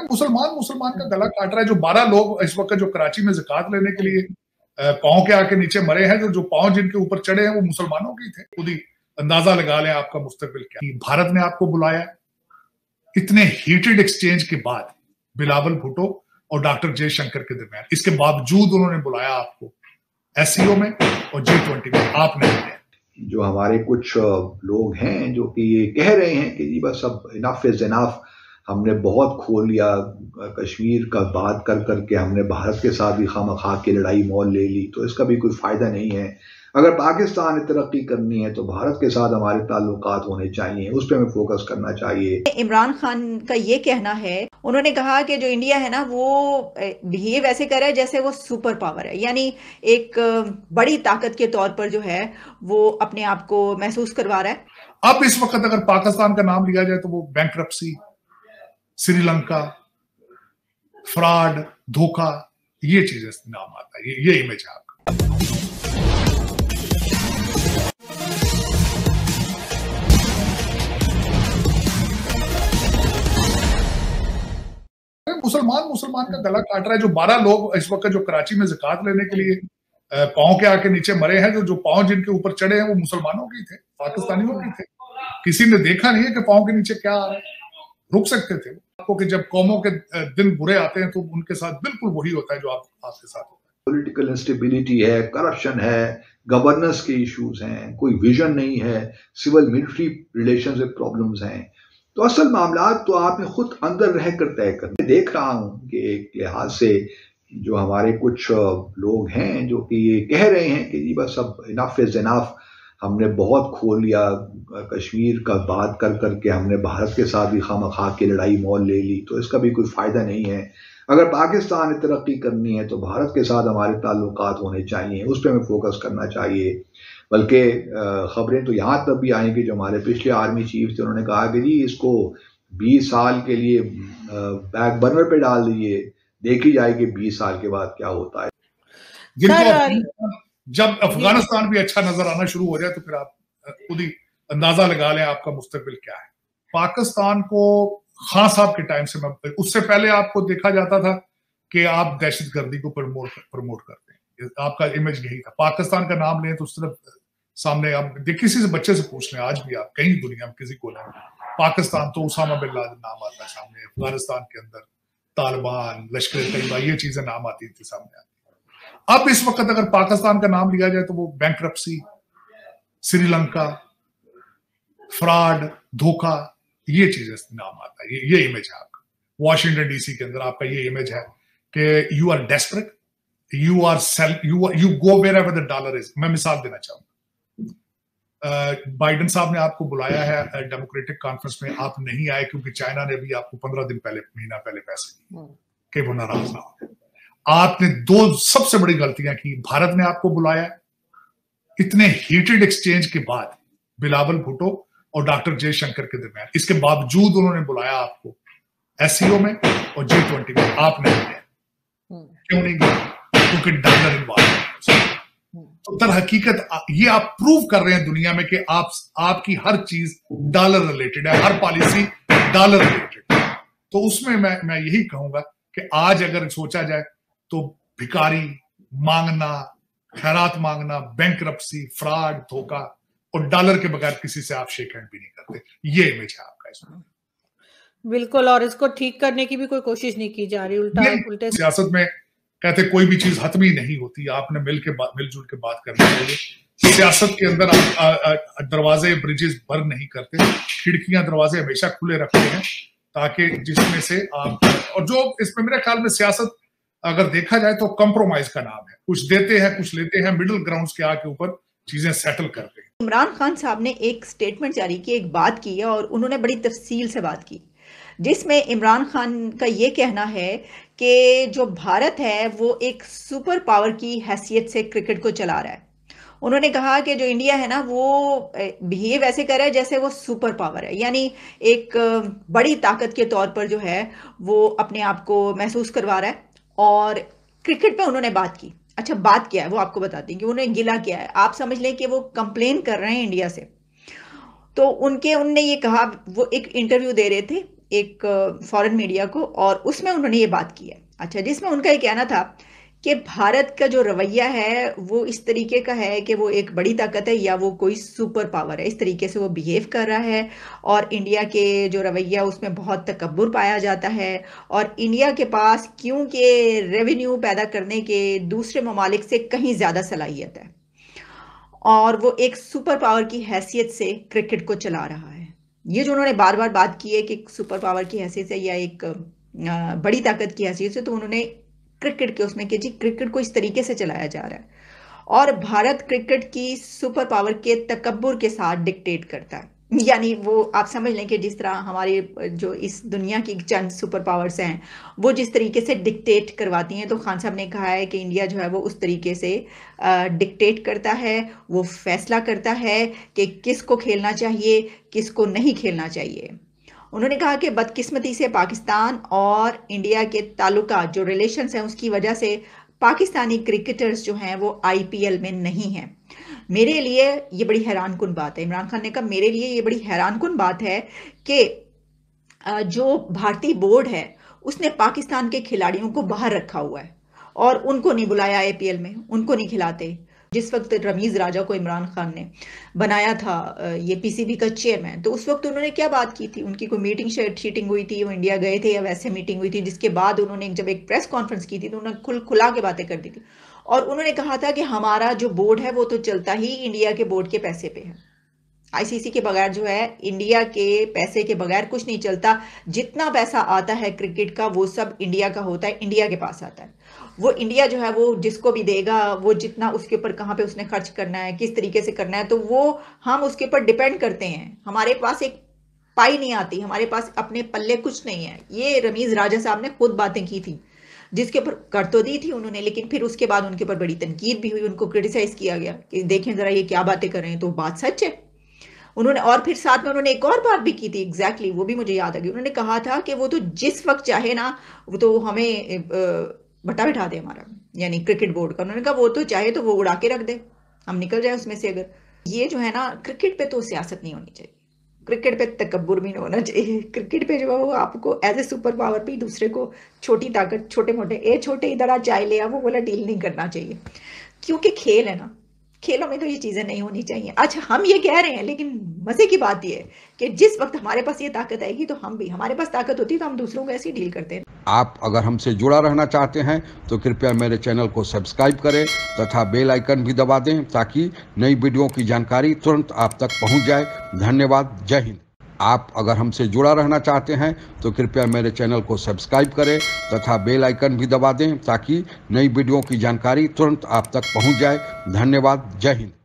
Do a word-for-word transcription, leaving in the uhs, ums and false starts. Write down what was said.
मुसलमान मुसलमान का गला काट रहा है। जो बारह लोग इस वक्त जो कराची में ज़कात लेने के लिए पाँव के आके नीचे मरे हैं, जो जो पाँव जिनके ऊपर चढ़े हैं वो मुसलमानों के थे। खुद ही अंदाजा लगा लें आपका मुस्तकबिल क्या। भारत ने आपको बुलाया इतने हीटेड एक्सचेंज के बाद बिलावल भुट्टो और डॉक्टर जयशंकर के दरमियान, इसके बावजूद उन्होंने बुलाया आपको एससीओ में और जी ट्वेंटी में, आप नहीं गए। जो हमारे कुछ लोग हैं जो कि ये कह रहे हैं कि जी बस अब इनफ इज इनफ, हमने बहुत खो लिया, कश्मीर का बात कर करके हमने भारत के साथ भी खामखा की लड़ाई मोल ले ली, तो इसका भी कोई फायदा नहीं है। अगर पाकिस्तान ने तरक्की करनी है तो भारत के साथ हमारे ताल्लुकात होने चाहिए, उस पर हमें फोकस करना चाहिए। इमरान खान का ये कहना है, उन्होंने कहा कि जो इंडिया है ना वो बिहेव ऐसे कर रहा है जैसे वो सुपर पावर है, यानी एक बड़ी ताकत के तौर पर जो है वो अपने आप को महसूस करवा रहा है। अब इस वक्त अगर पाकिस्तान का नाम लिया जाए तो वो बैंकरप्सी, श्रीलंका, फ्रॉड, धोखा, ये चीजें नाम आता है, ये, ये इमेज है आपका। मुसलमान मुसलमान का गला काट रहा है। जो बारह लोग इस वक्त जो कराची में ज़कात लेने के लिए पाँव के आके नीचे मरे हैं, जो जो पाँव जिनके ऊपर चढ़े हैं वो मुसलमानों के थे, पाकिस्तानियों के थे। किसी ने देखा नहीं है कि पाँव के नीचे क्या आ रहा है, रुक सकते थे आपको कि जब कौमों के दिन बुरे आते हैं तो उनके साथ बिल्कुल वही होता है जो आप आपके साथ होता है। पॉलिटिकल इंस्टेबिलिटी है, करप्शन है, गवर्नेंस के इश्यूज हैं, कोई विजन नहीं है, सिविल मिलिट्री रिलेशंस में प्रॉब्लम्स हैं। तो असल मामला तो आपने खुद अंदर रह कर तय करना। देख रहा हूं कि एक लिहाज से जो हमारे कुछ लोग हैं जो कि ये कह रहे हैं कि जी बस अब इनफ इज इनफ, हमने बहुत खो लिया, कश्मीर का बात कर करके हमने भारत के साथ भी खामखा की लड़ाई मोल ले ली, तो इसका भी कोई फायदा नहीं है। अगर पाकिस्तान ने तरक्की करनी है तो भारत के साथ हमारे ताल्लुकात होने चाहिए, उस पर हमें फोकस करना चाहिए। बल्कि खबरें तो यहाँ तक भी आई कि जो हमारे पिछले आर्मी चीफ थे उन्होंने कहा कि जी इसको बीस साल के लिए बैक बर्नर पे डाल दीजिए, देखी जाएगी बीस साल के बाद क्या होता है। जिनको जब अफगानिस्तान भी अच्छा नजर आना शुरू हो जाए तो फिर आप खुद ही अंदाजा लगा लें आपका मुस्तकबिल क्या है। पाकिस्तान को खान साहब के टाइम से, मैं उससे पहले आपको देखा जाता था कि आप दहशतगर्दी को प्रमोट प्रमोट करते हैं, आपका इमेज यही था। पाकिस्तान का नाम लें तो उस तरफ सामने आप देख, किसी से बच्चे से पूछ लें, आज भी आप कहीं दुनिया में किसी को लें पाकिस्तान तो उसामा बिन लादेन नाम आता है सामने। अफगानिस्तान के अंदर तालिबान, लश्कर तैयबा, ये चीजें नाम आती थी सामने आती। अब इस वक्त अगर पाकिस्तान का नाम लिया जाए तो वो बैंकरप्सी, श्रीलंका, फ्रॉड, धोखा, ये चीजें नाम आता है, ये, ये इमेज है आपका। वॉशिंगटन डीसी के अंदर आपका ये इमेज है कि you are desperate, you are sale you you go wherever the dollar is. मैं मिसाल देना चाहूंगा, बाइडेन साहब ने आपको बुलाया है डेमोक्रेटिक कॉन्फ्रेंस में, आप नहीं आए क्योंकि चाइना ने भी आपको पंद्रह दिन पहले, महीना पहले पैसे दिए कि वो नाराज ना हो। आपने दो सबसे बड़ी गलतियां की। भारत ने आपको बुलाया इतने हीटेड एक्सचेंज के बाद बिलावल भुट्टो और डॉक्टर जयशंकर के दरमियान, इसके बावजूद उन्होंने बुलाया आपको एससीओ में और जी ट्वेंटी में, आप नहीं गए। क्यों नहीं गए? क्योंकि डॉलर इन्वॉल्व। तो दर हकीकत ये आप प्रूव कर रहे हैं दुनिया में कि आप आपकी हर चीज डॉलर रिलेटेड है, हर पॉलिसी डॉलर रिलेटेड है। तो उसमें मैं मैं यही कहूंगा कि आज अगर सोचा जाए तो भिखारी मांगना, खैरात मांगना, बैंकरप्सी, फ्रॉड, धोखा और डॉलर के बगैर किसी से आप शेक हैंड भी नहीं करते। ये इमेज है आपका इसमें। बिल्कुल, और इसको ठीक करने की भी कोई कोशिश नहीं की जा रही, उल्टा उल्टे। सियासत में कहते कोई भी चीज हतमी नहीं होती, आपने मिल के मिलजुल के बात करनी चाहिए। सियासत के अंदर आप दरवाजे ब्रिजेस बर्न नहीं करते, खिड़कियां दरवाजे हमेशा खुले रखते हैं ताकि जिसमें से आप, और जो इसमें मेरे ख्याल में सियासत अगर देखा जाए तो कंप्रोमाइज का नाम है, कुछ देते हैं कुछ लेते हैं, मिडिल ग्राउंड्स के आके ऊपर चीजें सेटल करते हैं। इमरान खान साहब ने एक स्टेटमेंट जारी की, एक बात की है और उन्होंने बड़ी तफसील से बात की, जिसमें इमरान खान का ये कहना है कि जो भारत है वो एक सुपर पावर की हैसियत से क्रिकेट को चला रहा है। उन्होंने कहा कि जो इंडिया है ना वो बिहेव ऐसे कर रहा है जैसे वो सुपर पावर है, यानी एक बड़ी ताकत के तौर पर जो है वो अपने आप को महसूस करवा रहा है। और क्रिकेट पे उन्होंने बात की। अच्छा, बात क्या है वो आपको बताती हैं कि उन्होंने गिला क्या है। आप समझ लें कि वो कंप्लेन कर रहे हैं इंडिया से। तो उनके उनने ये कहा, वो एक इंटरव्यू दे रहे थे एक फॉरेन मीडिया को, और उसमें उन्होंने ये बात की है। अच्छा, जिसमें उनका ये कहना था कि भारत का जो रवैया है वो इस तरीके का है कि वो एक बड़ी ताकत है या वो कोई सुपर पावर है, इस तरीके से वो बिहेव कर रहा है। और इंडिया के जो रवैया उसमें बहुत तकब्बुर पाया जाता है, और इंडिया के पास क्योंकि रेवेन्यू पैदा करने के दूसरे ममालिक से कहीं ज़्यादा सलाहियत है, और वो एक सुपर पावर की हैसियत से क्रिकेट को चला रहा है। ये जो उन्होंने बार बार बात की है कि सुपर पावर की हैसियत से या एक बड़ी ताकत की हैसियत से, तो उन्होंने क्रिकेट के उसमें कि जी क्रिकेट को इस तरीके से चलाया जा रहा है, और भारत क्रिकेट की सुपर पावर के तकब्बुर के साथ डिक्टेट करता है। यानी वो आप समझ लें कि जिस तरह हमारे जो इस दुनिया की चंद सुपर पावर्स हैं वो जिस तरीके से डिक्टेट करवाती हैं, तो खान साहब ने कहा है कि इंडिया जो है वो उस तरीके से डिक्टेट करता है, वो फैसला करता है कि किसको खेलना चाहिए, किसको नहीं खेलना चाहिए। उन्होंने कहा कि बदकिस्मती से पाकिस्तान और इंडिया के ताल्लुका जो रिलेशंस हैं उसकी वजह से पाकिस्तानी क्रिकेटर्स जो हैं वो आईपीएल में नहीं हैं। मेरे लिए ये बड़ी हैरानकुन बात है। इमरान खान ने कहा मेरे लिए ये बड़ी हैरानकुन बात है कि जो भारतीय बोर्ड है उसने पाकिस्तान के खिलाड़ियों को बाहर रखा हुआ है और उनको नहीं बुलाया आईपीएल में, उनको नहीं खिलाते। जिस वक्त रमीज राजा को इमरान खान ने बनाया था ये पीसीबी का चेयरमैन, तो उस वक्त उन्होंने क्या बात की थी, उनकी कोई मीटिंग शीटिंग हुई थी, वो इंडिया गए थे या वैसे मीटिंग हुई थी, जिसके बाद उन्होंने जब एक प्रेस कॉन्फ्रेंस की थी तो उन्होंने खुल खुला के बातें कर दी थी, और उन्होंने कहा था कि हमारा जो बोर्ड है वो तो चलता ही इंडिया के बोर्ड के पैसे पे है। आईसीसी के बगैर जो है, इंडिया के पैसे के बगैर कुछ नहीं चलता। जितना पैसा आता है क्रिकेट का वो सब इंडिया का होता है, इंडिया के पास आता है। वो इंडिया जो है वो जिसको भी देगा, वो जितना उसके ऊपर कहाँ पे उसने खर्च करना है, किस तरीके से करना है, तो वो हम उसके ऊपर डिपेंड करते हैं। हमारे पास एक पाई नहीं आती, हमारे पास अपने पल्ले कुछ नहीं है। ये रमीज राजा साहब ने खुद बातें की थी, जिसके ऊपर कर तो दी थी उन्होंने, लेकिन फिर उसके बाद उनके ऊपर बड़ी तनकीद भी हुई, उनको क्रिटिसाइज किया गया कि देखें जरा ये क्या बातें कर रहे हैं। तो बात सच है उन्होंने। और फिर साथ में उन्होंने एक और बात भी की थी, एग्जैक्टली exactly, वो भी मुझे याद आ गई। उन्होंने कहा था कि वो तो जिस वक्त चाहे ना, वो तो हमें बटा बिठा दे हमारा, यानी क्रिकेट बोर्ड का। उन्होंने कहा वो तो चाहे तो वो उड़ा के रख दे, हम निकल जाए उसमें से। अगर ये जो है ना, क्रिकेट पे तो सियासत नहीं होनी चाहिए, क्रिकेट पे तकब्बुर भी नहीं होना चाहिए। क्रिकेट पे जो है वो आपको एज ए सुपर पावर भी दूसरे को छोटी ताकत, छोटे मोटे ए छोटे इधर आ चाय ले आ, वो वाला डील नहीं करना चाहिए, क्योंकि खेल है ना, खेलों में तो ये चीज़ें नहीं होनी चाहिए। अच्छा, हम ये कह रहे हैं, लेकिन मज़े की बात ये है कि जिस वक्त हमारे पास ये ताकत आएगी तो हम भी, हमारे पास ताकत होती है तो हम दूसरों को ऐसे डील करते हैं। आप अगर हमसे जुड़ा रहना चाहते हैं तो कृपया मेरे चैनल को सब्सक्राइब करें तथा बेल आइकन भी दबा दें, ताकि नई वीडियो की जानकारी तुरंत आप तक पहुंच जाए। धन्यवाद। जय हिंद। आप अगर हमसे जुड़ा रहना चाहते हैं तो कृपया मेरे चैनल को सब्सक्राइब करें तथा बेल आइकन भी दबा दें, ताकि नई वीडियो की जानकारी तुरंत आप तक पहुंच जाए। धन्यवाद। जय हिंद।